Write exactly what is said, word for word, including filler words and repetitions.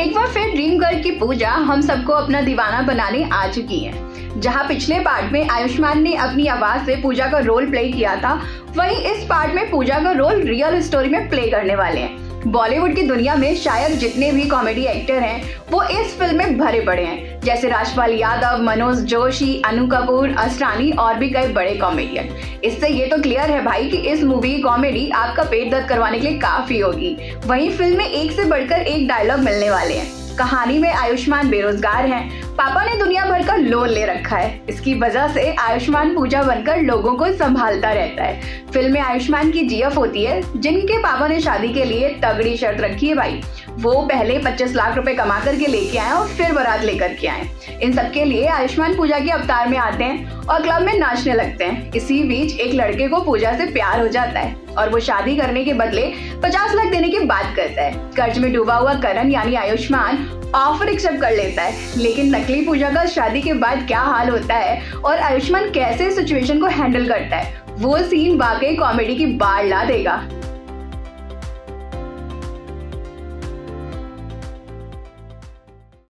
एक बार फिर dream girl की पूजा हम सबको अपना दीवाना बनाने आ चुकी है। जहां पिछले पार्ट में आयुष्मान ने अपनी आवाज से पूजा का रोल प्ले किया था, वहीं इस पार्ट में पूजा का रोल रियल स्टोरी में प्ले करने वाले हैं। बॉलीवुड की दुनिया में शायद जितने भी कॉमेडी एक्टर हैं वो इस फिल्म में भरे पड़े हैं, जैसे राजपाल यादव, मनोज जोशी, अनु कपूर, असरानी और भी कई बड़े कॉमेडियन। इससे ये तो क्लियर है भाई कि इस मूवी की कॉमेडी आपका पेट दर्द करवाने के लिए काफी होगी। वहीं फिल्म में एक से बढ़कर एक डायलॉग मिलने वाले हैं। कहानी में आयुष्मान बेरोजगार हैं, पापा ने दुनिया भर का लोन ले रखा है। इसकी वजह से आयुष्मान पूजा बनकर लोगों को संभालता रहता है। फिल्म में आयुष्मान की जीएफ होती है, जिनके पापा ने शादी के लिए तगड़ी शर्त रखी है भाई। वो पहले पच्चीस लाख रुपए कमा करके लेके आए और फिर बारात लेकर के आए। इन सबके लिए आयुष्मान पूजा के अवतार में आते हैं और क्लब में नाचने लगते हैं। इसी बीच एक लड़के को पूजा से प्यार हो जाता है और वो शादी करने के बदले पचास लाख देने की बात करता है। कर्ज में डूबा हुआ करण यानी आयुष्मान ऑफर एक्सेप्ट कर लेता है, लेकिन नकली पूजा का शादी के बाद क्या हाल होता है और आयुष्मान कैसे सिचुएशन को हैंडल करता है, वो सीन वाकई कॉमेडी की बाढ़ ला देगा।